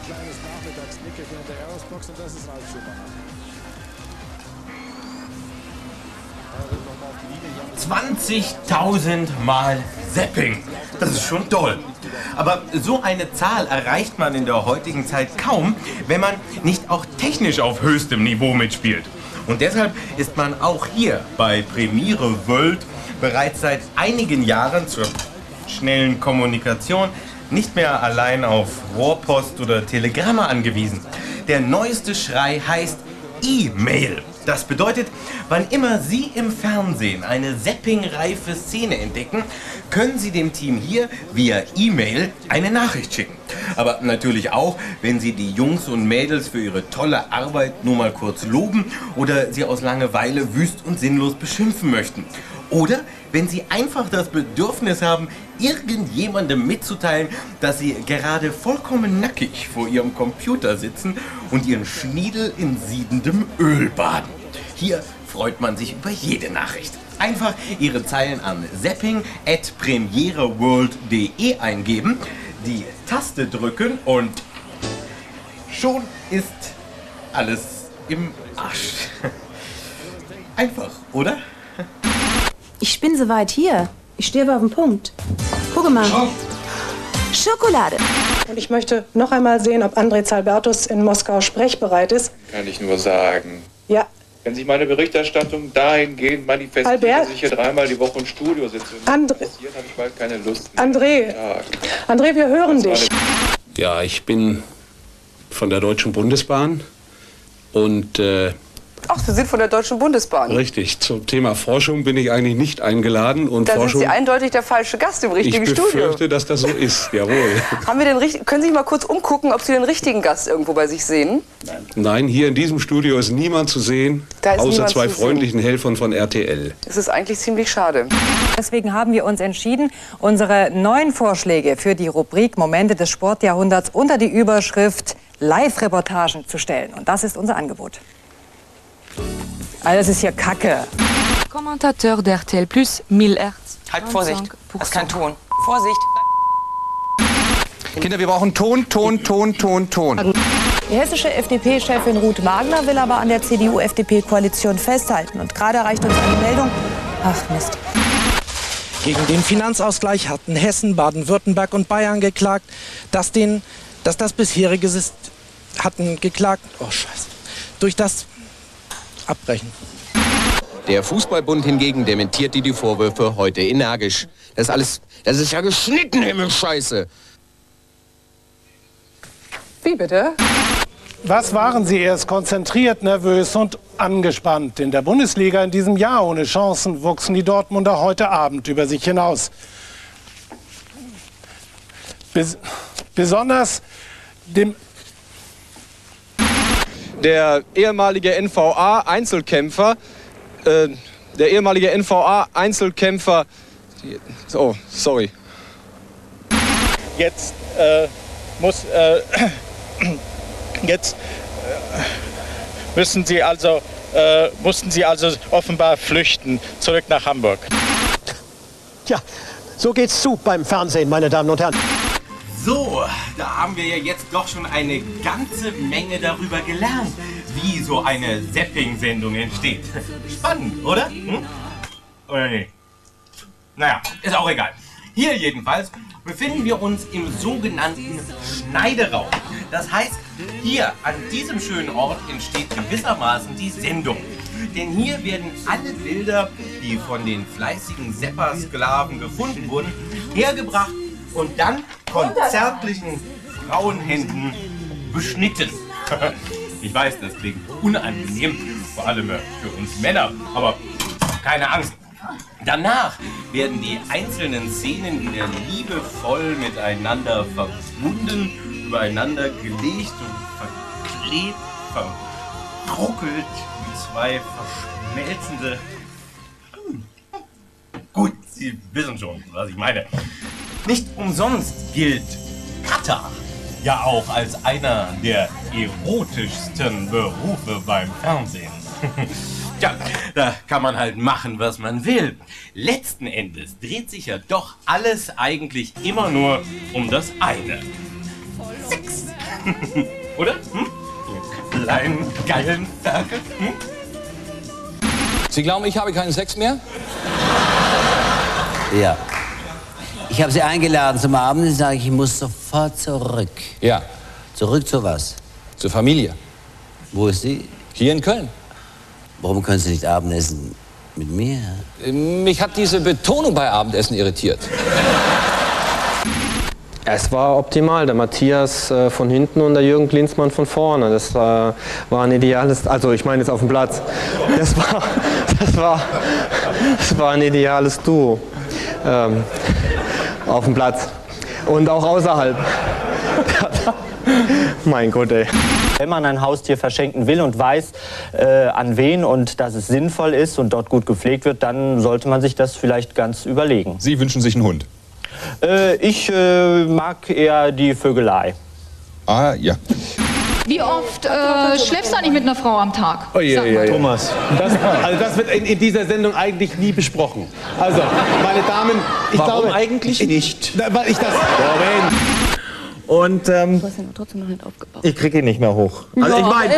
kleines Nachmittagsnickerchen in der Aerosbox und das ist Ralf Schumacher. 20.000 Mal Zapping. Das ist schon toll. Aber so eine Zahl erreicht man in der heutigen Zeit kaum, wenn man nicht auch technisch auf höchstem Niveau mitspielt. Und deshalb ist man auch hier bei Premiere World bereits seit einigen Jahren zur schnellen Kommunikation nicht mehr allein auf Rohrpost oder Telegramme angewiesen. Der neueste Schrei heißt E-Mail. Das bedeutet, wann immer Sie im Fernsehen eine zappingreife Szene entdecken, können Sie dem Team hier via E-Mail eine Nachricht schicken. Aber natürlich auch, wenn Sie die Jungs und Mädels für ihre tolle Arbeit nur mal kurz loben oder sie aus Langeweile wüst und sinnlos beschimpfen möchten. Oder wenn Sie einfach das Bedürfnis haben, irgendjemandem mitzuteilen, dass Sie gerade vollkommen nackig vor Ihrem Computer sitzen und Ihren Schniedel in siedendem Öl baden. Hier freut man sich über jede Nachricht. Einfach Ihre Zeilen an zapping@premiereworld.de eingeben, die Taste drücken und schon ist alles im Arsch. Einfach, oder? Ich bin soweit hier. Ich stehe auf dem Punkt. Guck mal. Schokolade. Und ich möchte noch einmal sehen, ob André Zalbertus in Moskau sprechbereit ist. Kann ich nur sagen. Ja. Wenn sich meine Berichterstattung dahingehend manifestiert, dass ich hier dreimal die Woche im Studio sitze und André, habe ich bald keine Lust mehr. André, wir hören dich. Ja, ich bin von der Deutschen Bundesbahn und Ach, Sie sind von der Deutschen Bundesbahn. Richtig. Zum Thema Forschung bin ich eigentlich nicht eingeladen. Und da Forschung, sind Sie eindeutig der falsche Gast im richtigen Studio. Ich befürchte, dass das so ist, jawohl. Haben wir können Sie sich mal kurz umgucken, ob Sie den richtigen Gast irgendwo bei sich sehen? Nein, hier in diesem Studio ist niemand zu sehen, außer zwei freundlichen Helfern von RTL. Das ist eigentlich ziemlich schade. Deswegen haben wir uns entschieden, unsere neuen Vorschläge für die Rubrik Momente des Sportjahrhunderts unter die Überschrift Live-Reportagen zu stellen. Und das ist unser Angebot. Also das ist hier Kacke. Kommentateur der RTL Plus, 1000 Hertz. Halt, Vorsicht, das ist kein Ton. Vorsicht. Kinder, wir brauchen Ton. Die hessische FDP-Chefin Ruth Wagner will aber an der CDU-FDP-Koalition festhalten. Und gerade erreicht uns eine Meldung. Ach Mist. Gegen den Finanzausgleich hatten Hessen, Baden-Württemberg und Bayern geklagt, dass das bisherige hatten geklagt. Oh Scheiße. Durch das Abbrechen. Der Fußballbund hingegen dementiert die Vorwürfe heute energisch. Das ist ja geschnitten, Himmelscheiße. Wie bitte? Was waren Sie erst konzentriert, nervös und angespannt? In der Bundesliga in diesem Jahr ohne Chancen wuchsen die Dortmunder heute Abend über sich hinaus. Besonders dem... Der ehemalige NVA-Einzelkämpfer, oh, sorry. Jetzt mussten sie also offenbar flüchten, zurück nach Hamburg. Tja, so geht's zu beim Fernsehen, meine Damen und Herren. So, da haben wir ja jetzt doch schon eine ganze Menge darüber gelernt, wie so eine Zapping-Sendung entsteht. Spannend, oder? Oder nee? Naja, ist auch egal. Hier jedenfalls befinden wir uns im sogenannten Schneideraum. Das heißt, hier an diesem schönen Ort entsteht gewissermaßen die Sendung. Denn hier werden alle Bilder, die von den fleißigen Zapper-Sklaven gefunden wurden, hergebracht und dann von zärtlichen Frauenhänden beschnitten. Ich weiß, das klingt unangenehm, vor allem für uns Männer, aber keine Angst. Danach werden die einzelnen Szenen wieder liebevoll miteinander verbunden, übereinander gelegt und verklebt, verruckelt wie zwei verschmelzende... Gut, Sie wissen schon, was ich meine. Nicht umsonst gilt Cutter ja auch als einer der erotischsten Berufe beim Fernsehen. Tja, da kann man halt machen, was man will. Letzten Endes dreht sich ja doch alles eigentlich immer nur um das eine. Sex. Oder? Hm? Ihr kleinen, geilen Ferkel. Hm? Sie glauben, ich habe keinen Sex mehr? Ja. Ich habe Sie eingeladen zum Abend. Sie sagen, ich muss sofort zurück. Ja. Zurück zu was? Zur Familie. Wo ist sie? Hier in Köln. Warum können Sie nicht Abendessen mit mir? Mich hat diese Betonung bei Abendessen irritiert. Es war optimal, der Matthias von hinten und der Jürgen Klinsmann von vorne. Das war ein ideales, also ich meine jetzt auf dem Platz. Das war ein ideales Duo auf dem Platz und auch außerhalb. Mein Gott, ey. Wenn man ein Haustier verschenken will und weiß, an wen und dass es sinnvoll ist und dort gut gepflegt wird, dann sollte man sich das vielleicht ganz überlegen. Sie wünschen sich einen Hund? Ich mag eher die Vögelei. Ah, ja. Wie oft schläfst du eigentlich mit einer Frau am Tag? Oh je. Thomas, das wird in dieser Sendung eigentlich nie besprochen. Also, meine Damen, ich glaube eigentlich nicht? Weil ich das... Und Du hast ihn aber trotzdem noch nicht aufgebaut. ich kriege ihn nicht mehr hoch. Also ich meine...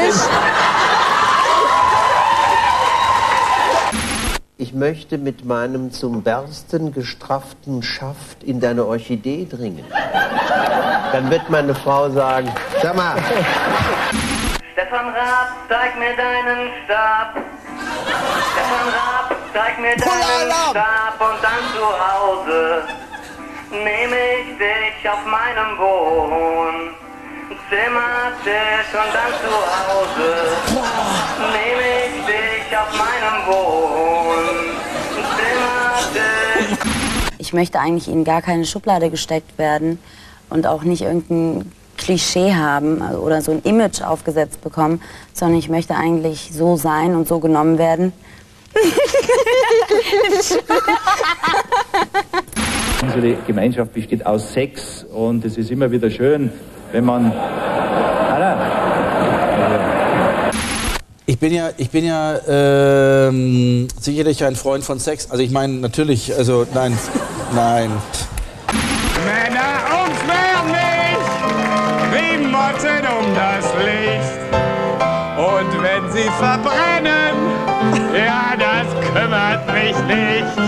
Ich möchte mit meinem zum Bersten gestrafften Schaft in deine Orchidee dringen. Dann wird meine Frau sagen, sag mal. Stefan Raab, zeig mir deinen Stab. Stefan Raab, zeig mir deinen Stab und dann zu Hause nehme ich dich auf meinem Wohnzimmertisch und dann zu Hause nehme ich dich auf meinem Wohnzimmertisch. Ich möchte eigentlich in gar keine Schublade gesteckt werden und auch nicht irgendein Klischee haben oder so ein Image aufgesetzt bekommen, sondern ich möchte eigentlich so sein und so genommen werden. Unsere Gemeinschaft besteht aus Sex und es ist immer wieder schön, wenn man... Ich bin ja sicherlich ein Freund von Sex. Also ich meine natürlich, also nein. Männer umschwärmen mich wie Motten um das Licht. Und wenn sie verbrennen, ja, das kümmert mich nicht.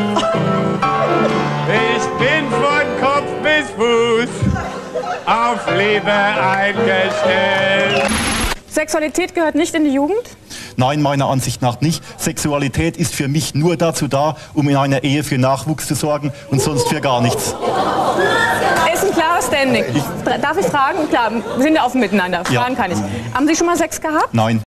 Ich bin von Kopf bis Fuß auf Liebe eingestellt. Sexualität gehört nicht in die Jugend? Nein, meiner Ansicht nach nicht. Sexualität ist für mich nur dazu da, um in einer Ehe für Nachwuchs zu sorgen und sonst für gar nichts. Ist ein klares Standing. Darf ich fragen? Klar, wir sind ja offen miteinander. Fragen kann ich. Haben Sie schon mal Sex gehabt? Nein.